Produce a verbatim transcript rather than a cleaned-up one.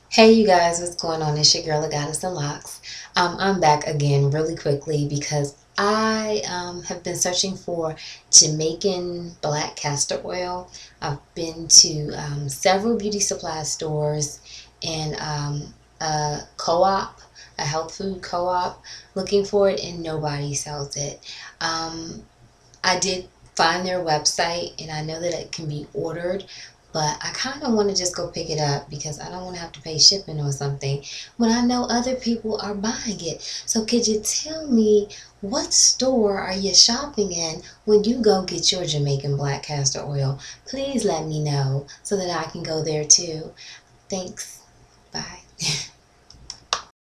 Hey you guys, what's going on? It's your girl, the Goddess of Locks. Um, I'm back again really quickly because I um, have been searching for Jamaican black castor oil. I've been to um, several beauty supply stores and um, a co-op, a health food co-op, looking for it, and nobody sells it. Um, I did find their website and I know that it can be ordered, but I kind of want to just go pick it up because I don't want to have to pay shipping or something when I know other people are buying it. So could you tell me, what store are you shopping in when you go get your Jamaican black castor oil? Please let me know so that I can go there too. Thanks. Bye.